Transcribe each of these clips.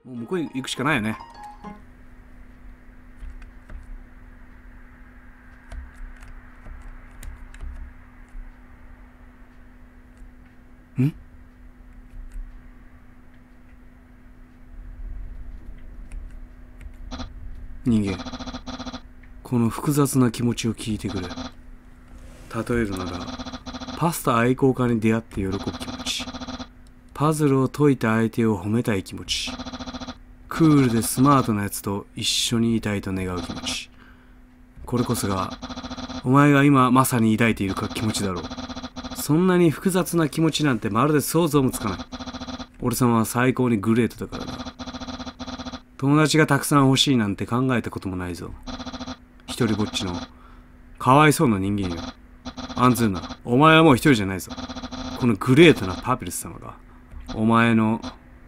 もう向こう行くしかないよね。ん？人間、この複雑な気持ちを聞いてくれ。例えるなら、パスタ愛好家に出会って喜ぶ気持ち、パズルを解いた相手を褒めたい気持ち、クールでスマートなやつと一緒にいたいと願う気持ち、これこそがお前が今まさに抱いている気持ちだろう。そんなに複雑な気持ちなんてまるで想像もつかない。俺様は最高にグレートだからな。友達がたくさん欲しいなんて考えたこともないぞ。一人ぼっちのかわいそうな人間よ。アンズーナ、お前はもう一人じゃないぞ。このグレートなパピルス様がお前の、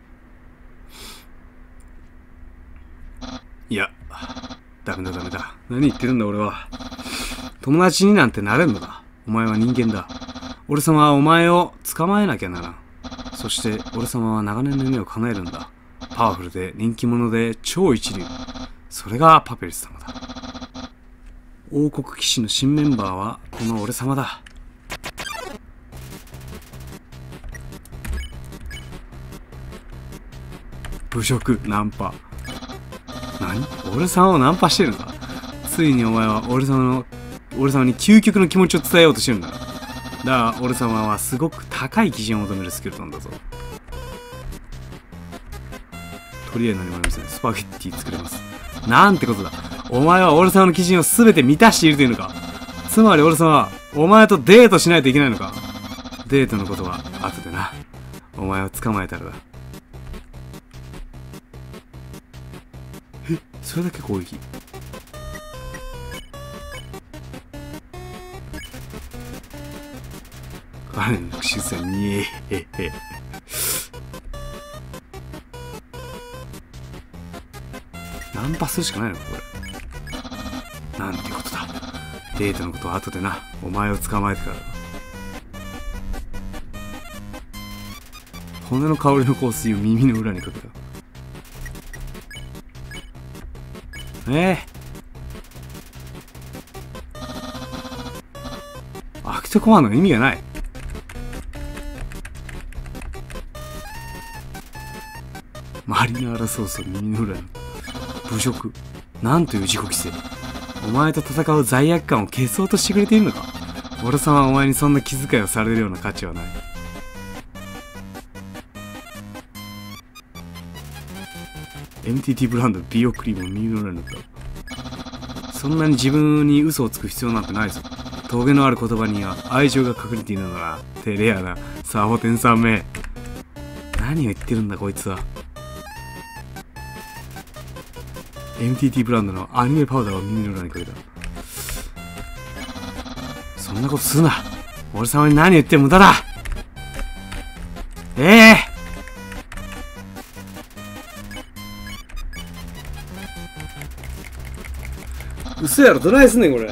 いや、ダメだ。何言ってるんだ俺は。友達になんてなれんのか。お前は人間だ。俺様はお前を捕まえなきゃならん。そして俺様は長年の夢を叶えるんだ。パワフルで人気者で超一流。それがパピルス様だ。王国騎士の新メンバーはこの俺様だ。侮辱ナンパ。何？俺様をナンパしてるのか。ついにお前は俺様に究極の気持ちを伝えようとしてるんだ。だが俺様はすごく高い基準を求めるスケルトンだぞ。とりあえず何もありません。スパゲッティ作れます。なんてことだ。お前は俺様の基準を全て満たしているというのか。つまり俺様はお前とデートしないといけないのか。デートのことは後でな。お前を捕まえたらだ。え、それだけ攻撃。彼の不自然にナンパするしかないのかこれ。なんてことだ。デートのことは後でな。お前を捕まえてからだ。骨の香りの香水を耳の裏にかけた。アクトコマンドの意味がない。マリナーラソースを耳の裏に。侮辱。なんという自己規制。お前と戦う罪悪感を消そうとしてくれているのか。俺様はお前にそんな気遣いをされるような価値はない。MTT ブランドの美容クリームを耳の裏に塗った。そんなに自分に嘘をつく必要なんてないぞ。峠のある言葉には愛情が隠れているのだな。てれやな。サボテンさんめ。何を言ってるんだこいつは。MTT ブランドのアニメパウダーを耳の裏にかけた。そんなことするな。俺様に何言っても無駄だ。嘘やろ、どないすんねんこれ。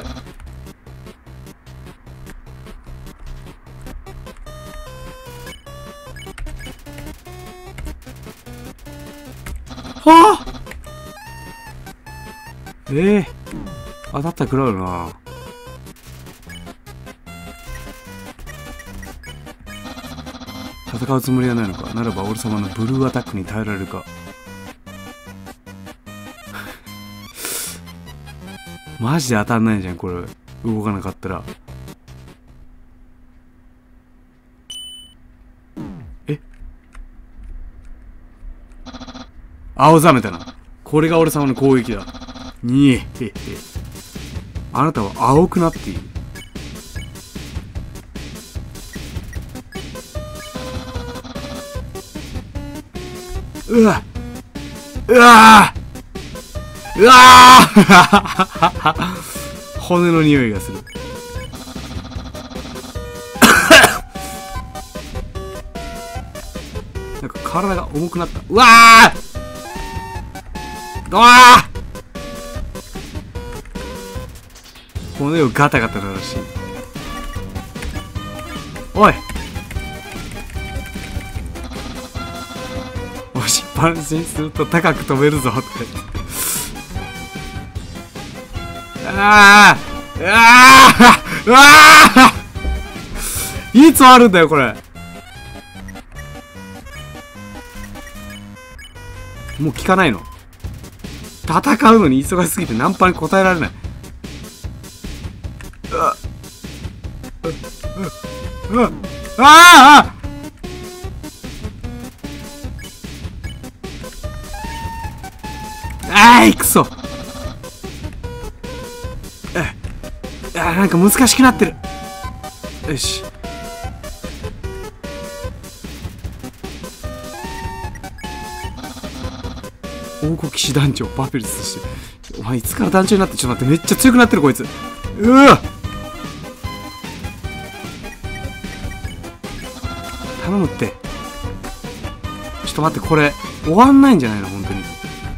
はあ、当たったら食らうな。戦うつもりはないのか。ならば俺様のブルーアタックに耐えられるか。マジで当たんないじゃんこれ。動かなかったら。青ざめたな。これが俺様の攻撃だ。あなたは青くなっている。うわ骨の匂いがする。なんか体が重くなった。うわ骨をガタガタ鳴らし。おい、おし、 ぱなしにすると高く飛べるぞってああああああいつあるんだよこれ。もう効かないの。戦うのに忙しすぎてナンパに答えられない。あああいくそ。なんか難しくなってる。よし。王国騎士団長パピルスして。お前いつから団長になって。ちょっと待って、めっちゃ強くなってるこいつ。うわ頼むって。ちょっと待って、これ終わんないんじゃないの本当に。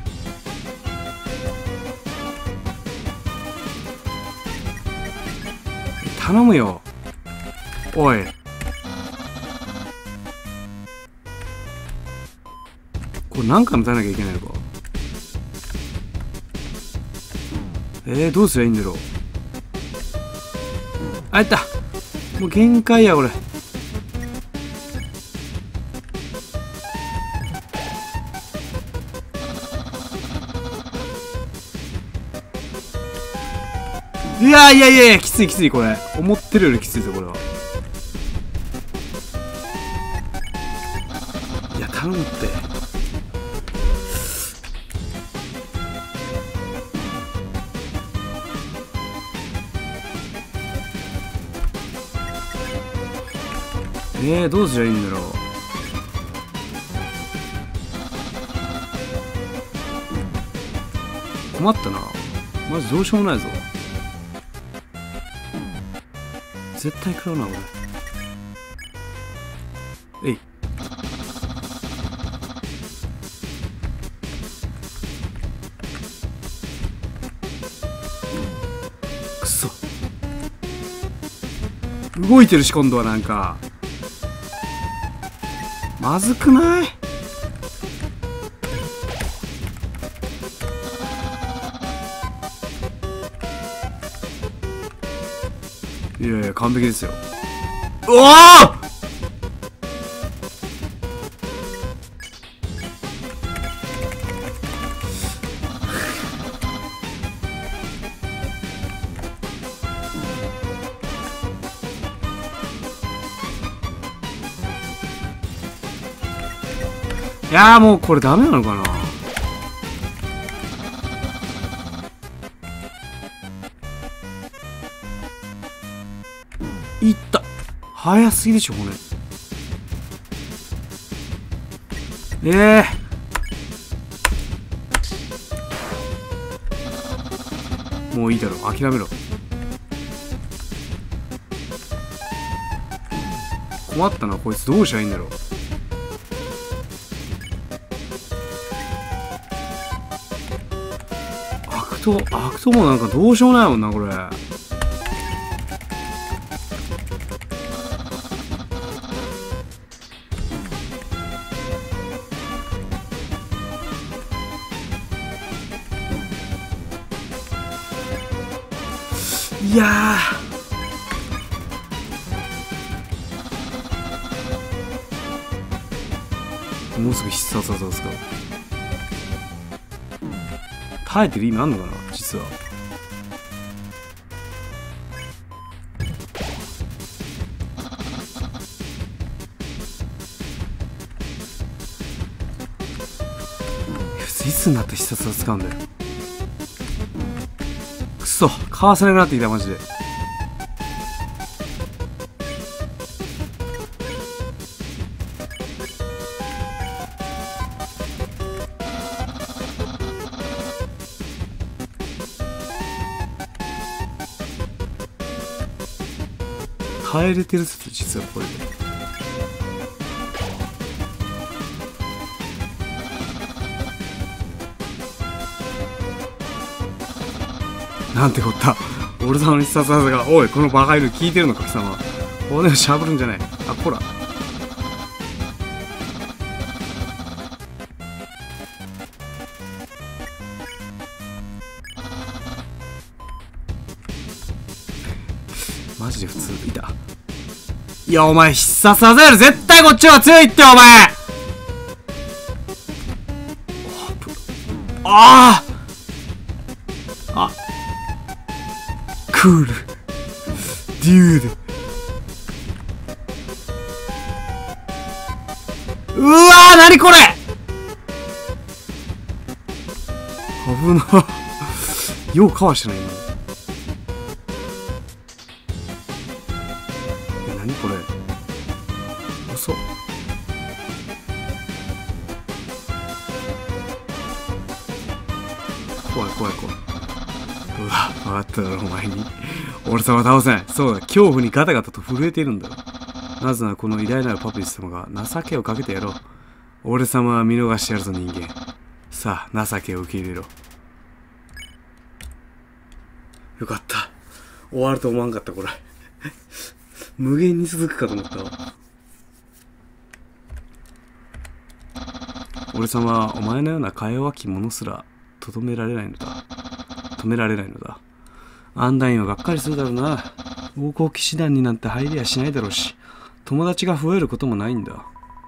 頼むよおい。これ何回も耐えなきゃいけないのか。どうすりゃいいんだろう。あ、やった。もう限界や俺。いやいやいやいや、きついきついこれ。思ってるよりきついぞこれは。いや頼むって。どうすりゃいいんだろう。困ったな。マジどうしようもないぞ。絶対食らうな俺。えい。くそ。動いてるし今度はなんか。まずくない？いやいや完璧ですよ。うわあ！いやーもうこれダメなのかな。いった。早すぎでしょこれ。もういいだろ諦めろ。困ったなこいつどうしたらいいんだろう。悪党もなんかどうしようもないもんなこれ。いやもうすぐ必殺技ですか。耐えてる意味あんのかな実は。いつになって必殺技使うんだよ。くそかわせなくなってきたマジで。耐えれてる説実はこれで。なんてこった。俺様の必殺技が、おいこのバカ犬聞いてるのか貴様。骨をしゃぶるんじゃない。あこらマジで普通いた。いやお前必殺技より絶対こっちの方が強いってお前。ああクールデュード。うわー何これ危なようかわしてない今。何これ遅っ。怖い怖い怖い。うわ分かっただろお前に。俺様倒せん。そうだ恐怖にガタガタと震えているんだろ。なぜならこの偉大なるパピス様が情けをかけてやろう。俺様は見逃してやるぞ人間。さあ情けを受け入れろ。よかった。終わると思わんかったこれ無限に続くかと思ったわ。俺様はお前のようなか弱き者すら止められないのだ。アンダインはがっかりするだろうな。王侯騎士団になんて入りやしないだろうし、友達が増えることもないんだ。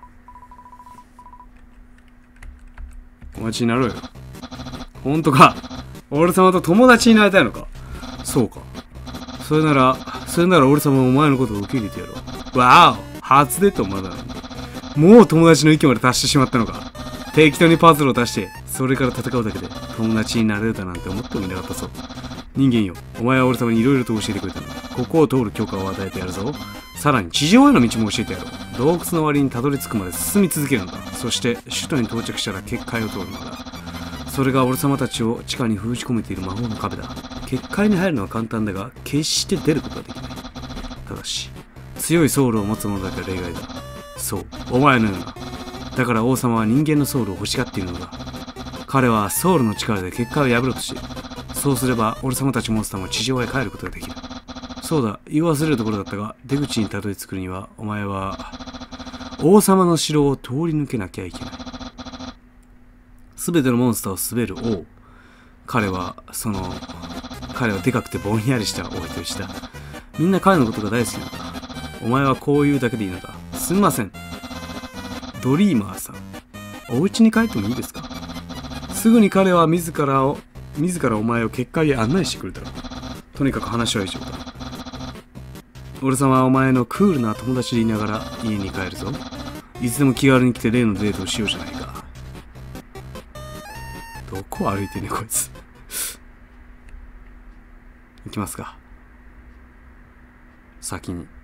お待ちになろうよ。ほんとか。俺様と友達になりたいのか。そうか。それなら俺様はお前のことを受け入れてやろう。わお初デートまだなんだ。もう友達の域まで達してしまったのか。適当にパズルを出して、それから戦うだけで友達になれるだなんて思ってもいなかったぞ。人間よ、お前は俺様にいろいろと教えてくれたんだ。ここを通る許可を与えてやるぞ。さらに地上への道も教えてやろう。洞窟の終わりにたどり着くまで進み続けるんだ。そして首都に到着したら結界を通るのだ。それが俺様たちを地下に封じ込めている魔法の壁だ。結界に入るのは簡単だが、決して出ることはできない。ただし、強いソウルを持つ者だけは例外だ。そう、お前のような。だから王様は人間のソウルを欲しがっているのだ。彼はソウルの力で結界を破ろうとしている。そうすれば、俺様たちモンスターも地上へ帰ることができる。そうだ、言い忘れるところだったが、出口にたどり着くには、お前は、王様の城を通り抜けなきゃいけない。すべてのモンスターを滑る王。彼はでかくてぼんやりした王とした。みんな彼のことが大好きなんだ。お前はこう言うだけでいいのだ。すみません。ドリーマーさん。お家に帰ってもいいですか？すぐに彼は自らお前を結界へ案内してくれた。とにかく話は以上だ。俺様はお前のクールな友達でいながら家に帰るぞ。いつでも気軽に来て例のデートをしようじゃないか。どこ歩いてんねこいつ行きますか。先に。